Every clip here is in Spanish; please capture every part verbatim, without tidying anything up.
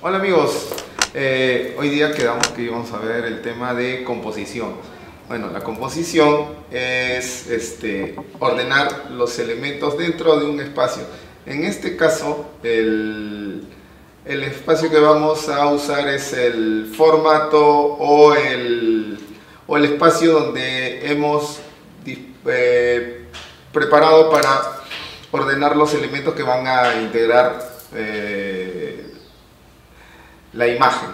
Hola amigos, eh, hoy día quedamos que íbamos a ver el tema de composición. Bueno, la composición es este, ordenar los elementos dentro de un espacio. En este caso, el, el espacio que vamos a usar es el formato o el, o el espacio donde hemos eh, preparado para ordenar los elementos que van a integrar eh, la imagen.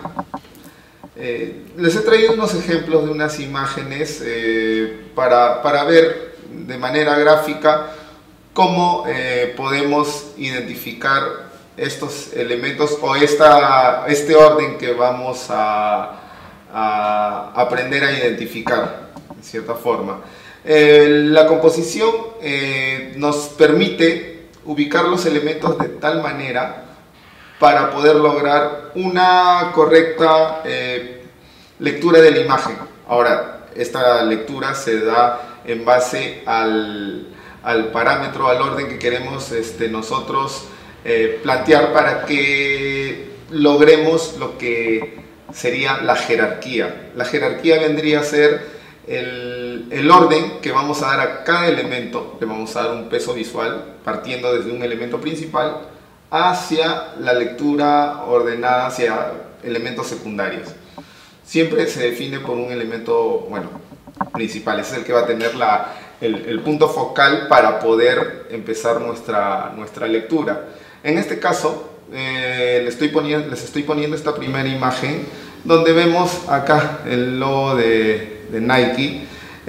Eh, les he traído unos ejemplos de unas imágenes eh, para, para ver de manera gráfica cómo eh, podemos identificar estos elementos o esta, este orden que vamos a, a aprender a identificar de cierta forma. Eh, la composición eh, nos permite ubicar los elementos de tal manera para poder lograr una correcta eh, lectura de la imagen. Ahora, esta lectura se da en base al, al parámetro, al orden que queremos este, nosotros eh, plantear para que logremos lo que sería la jerarquía. La jerarquía vendría a ser el, el orden que vamos a dar a cada elemento. Le vamos a dar un peso visual partiendo desde un elemento principal hacia la lectura ordenada hacia elementos secundarios. Siempre se define por un elemento, bueno, principal. Ese es el que va a tener la, el, el punto focal para poder empezar nuestra, nuestra lectura. En este caso, eh, les, estoy poniendo, les estoy poniendo esta primera imagen donde vemos acá el logo de, de Nike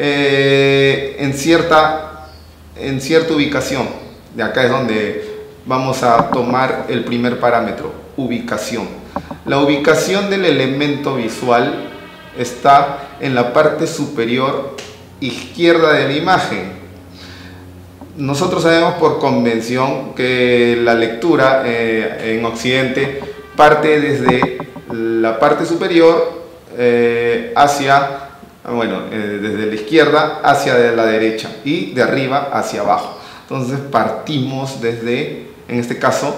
eh, en, cierta, en cierta ubicación. De acá es donde vamos a tomar el primer parámetro, ubicación. La ubicación del elemento visual está en la parte superior izquierda de la imagen. Nosotros sabemos por convención que la lectura eh, en Occidente parte desde la parte superior eh, hacia, bueno, eh, desde la izquierda hacia la derecha y de arriba hacia abajo. Entonces partimos desde, en este caso,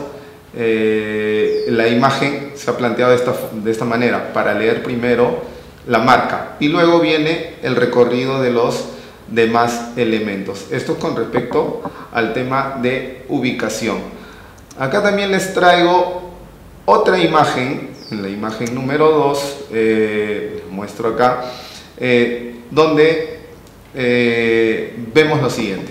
eh, la imagen se ha planteado de esta, de esta manera, para leer primero la marca y luego viene el recorrido de los demás elementos. Esto con respecto al tema de ubicación. Acá también les traigo otra imagen, en la imagen número dos, eh, les muestro acá, eh, donde eh, vemos lo siguiente.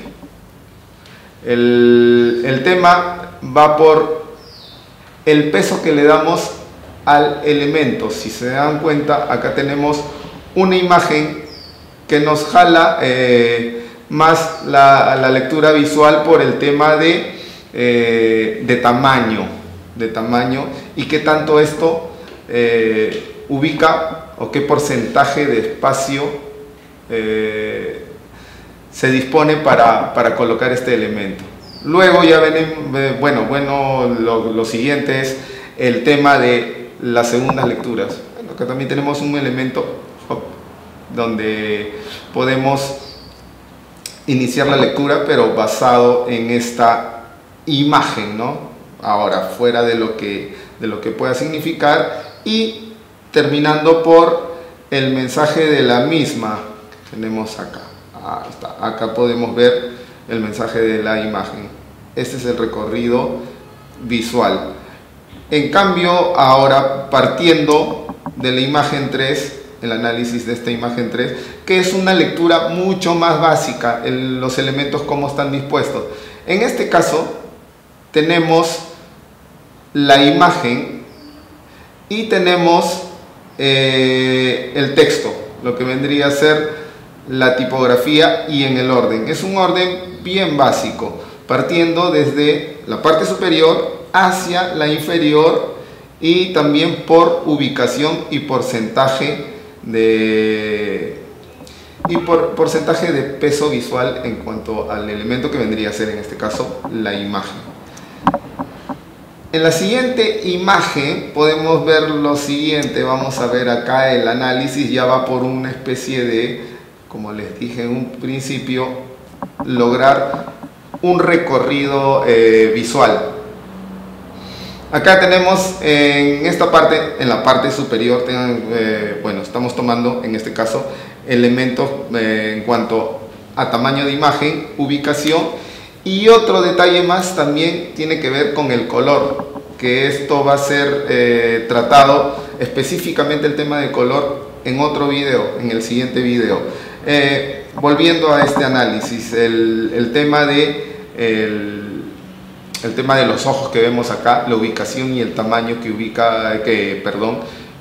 El, el tema va por el peso que le damos al elemento. Si se dan cuenta, acá tenemos una imagen que nos jala eh, más la, la lectura visual por el tema de, eh, de tamaño, de tamaño y qué tanto esto eh, ubica o qué porcentaje de espacio eh, se dispone para, para colocar este elemento. Luego ya ven, bueno, bueno lo, lo siguiente es el tema de las segundas lecturas. Bueno, acá también tenemos un elemento hop, donde podemos iniciar la lectura, pero basado en esta imagen, ¿no? Ahora, fuera de lo que, de lo que pueda significar y terminando por el mensaje de la misma que tenemos acá. Ahí está. Acá podemos ver el mensaje de la imagen. Este es el recorrido visual. En cambio, ahora partiendo de la imagen tres, el análisis de esta imagen tres, que es una lectura mucho más básica, el, los elementos cómo están dispuestos. En este caso, tenemos la imagen y tenemos eh, el texto, lo que vendría a ser la tipografía y en el orden. Es un orden bien básico, partiendo desde la parte superior hacia la inferior y también por ubicación y porcentaje de y por porcentaje de peso visual en cuanto al elemento que vendría a ser en este caso la imagen. En la siguiente imagen podemos ver lo siguiente. Vamos a ver acá el análisis, ya va por una especie de, como les dije en un principio, lograr un recorrido eh, visual. Acá tenemos en esta parte, en la parte superior, tengan, eh, bueno, estamos tomando en este caso elementos eh, en cuanto a tamaño de imagen, ubicación, y otro detalle más también tiene que ver con el color, que esto va a ser eh, tratado específicamente el tema de color en otro video, en el siguiente video. Eh, volviendo a este análisis, el, el tema de el, el tema de los ojos que vemos acá, la ubicación y el tamaño que ubica, que, perdón,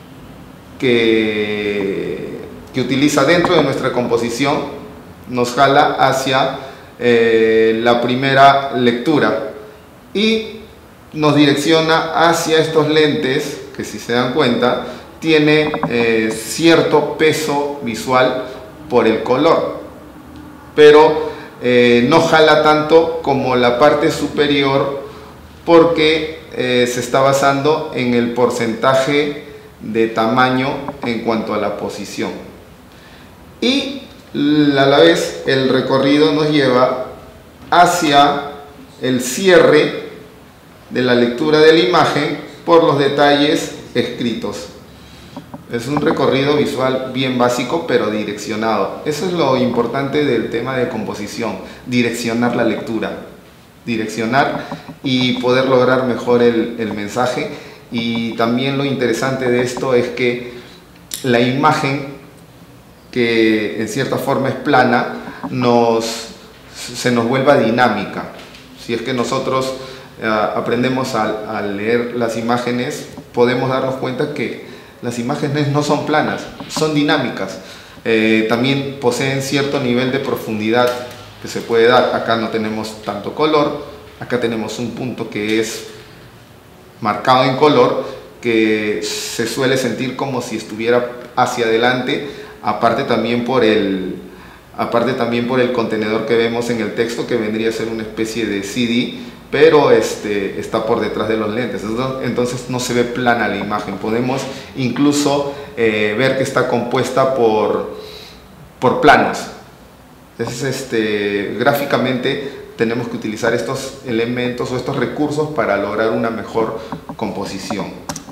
que, que utiliza dentro de nuestra composición, nos jala hacia eh, la primera lectura y nos direcciona hacia estos lentes que, si se dan cuenta, tiene eh, cierto peso visual por el color, pero eh, no jala tanto como la parte superior, porque eh, se está basando en el porcentaje de tamaño en cuanto a la posición, y a la vez el recorrido nos lleva hacia el cierre de la lectura de la imagen por los detalles escritos. Es un recorrido visual bien básico, pero direccionado. Eso es lo importante del tema de composición: direccionar la lectura, direccionar y poder lograr mejor el, el mensaje. Y también lo interesante de esto es que la imagen, que en cierta forma es plana, nos, se nos vuelva dinámica. Si es que nosotros eh, aprendemos a, a leer las imágenes, podemos darnos cuenta que las imágenes no son planas, son dinámicas. Eh, también poseen cierto nivel de profundidad que se puede dar. Acá no tenemos tanto color, acá tenemos un punto que es marcado en color, que se suele sentir como si estuviera hacia adelante, aparte también por el, aparte también por el contenedor que vemos en el texto, que vendría a ser una especie de C D, pero este, está por detrás de los lentes, entonces no se ve plana la imagen. Podemos incluso eh, ver que está compuesta por, por planos. Entonces, este, gráficamente tenemos que utilizar estos elementos o estos recursos para lograr una mejor composición.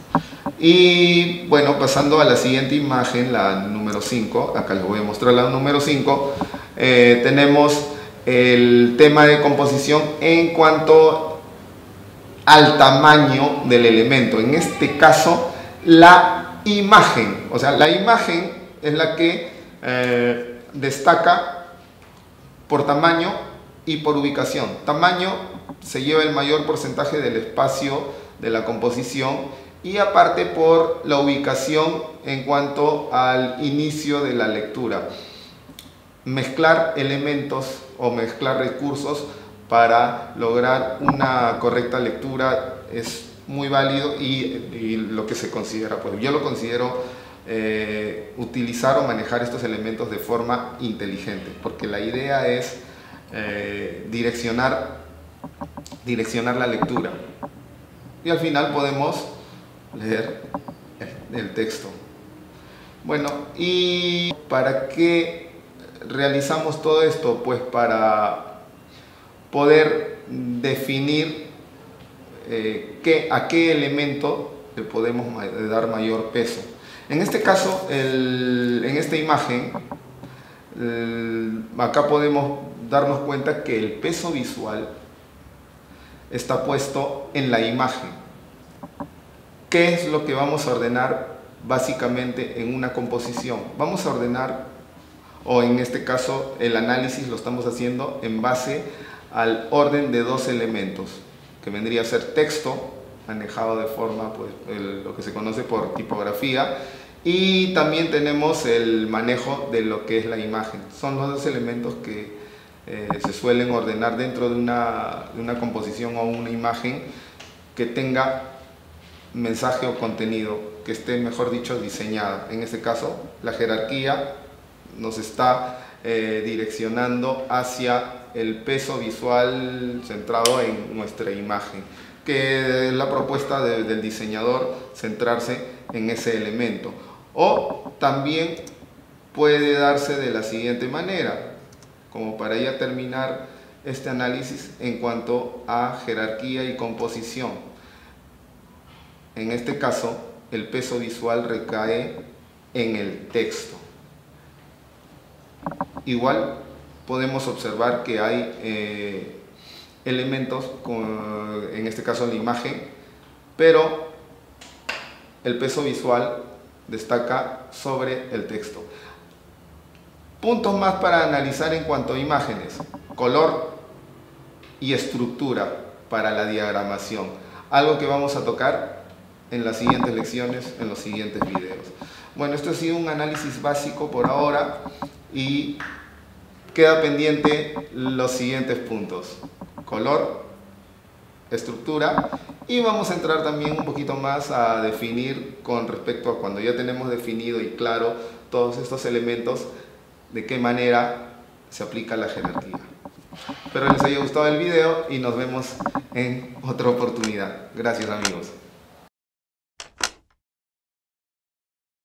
Y bueno, pasando a la siguiente imagen, la número cinco, acá les voy a mostrar la número cinco, eh, tenemos el tema de composición en cuanto al tamaño del elemento. En este caso, la imagen, o sea, la imagen es la que eh, destaca por tamaño y por ubicación. Tamaño se lleva el mayor porcentaje del espacio de la composición, y aparte por la ubicación en cuanto al inicio de la lectura. Mezclar elementos o mezclar recursos para lograr una correcta lectura es muy válido, y, y lo que se considera, pues yo lo considero eh, utilizar o manejar estos elementos de forma inteligente, porque la idea es eh, direccionar, direccionar la lectura, y al final podemos leer el texto. Bueno, ¿y para qué realizamos todo esto? Pues para poder definir eh, qué, a qué elemento le podemos dar mayor peso. En este caso, el, en esta imagen, el, acá podemos darnos cuenta que el peso visual está puesto en la imagen. ¿Qué es lo que vamos a ordenar básicamente en una composición? Vamos a ordenar, o en este caso el análisis lo estamos haciendo en base al orden de dos elementos, que vendría a ser texto, manejado de forma, pues, el, lo que se conoce por tipografía, y también tenemos el manejo de lo que es la imagen. Son los dos elementos que eh, se suelen ordenar dentro de una, de una composición o una imagen que tenga mensaje o contenido, que esté, mejor dicho, diseñada. En este caso, la jerarquía nos está eh, direccionando hacia el peso visual centrado en nuestra imagen, que es la propuesta de, del diseñador, centrarse en ese elemento. O también puede darse de la siguiente manera, como para ya terminar este análisis en cuanto a jerarquía y composición. en este caso el peso visual recae en el texto. Igual podemos observar que hay eh, elementos, con, en este caso la imagen, pero el peso visual destaca sobre el texto. Puntos más para analizar en cuanto a imágenes: color y estructura para la diagramación, algo que vamos a tocar en las siguientes lecciones, en los siguientes videos. Bueno, esto ha sido un análisis básico por ahora y queda pendiente los siguientes puntos: color, estructura, y vamos a entrar también un poquito más a definir con respecto a cuando ya tenemos definido y claro todos estos elementos, de qué manera se aplica la jerarquía. Espero les haya gustado el video y nos vemos en otra oportunidad. Gracias, amigos.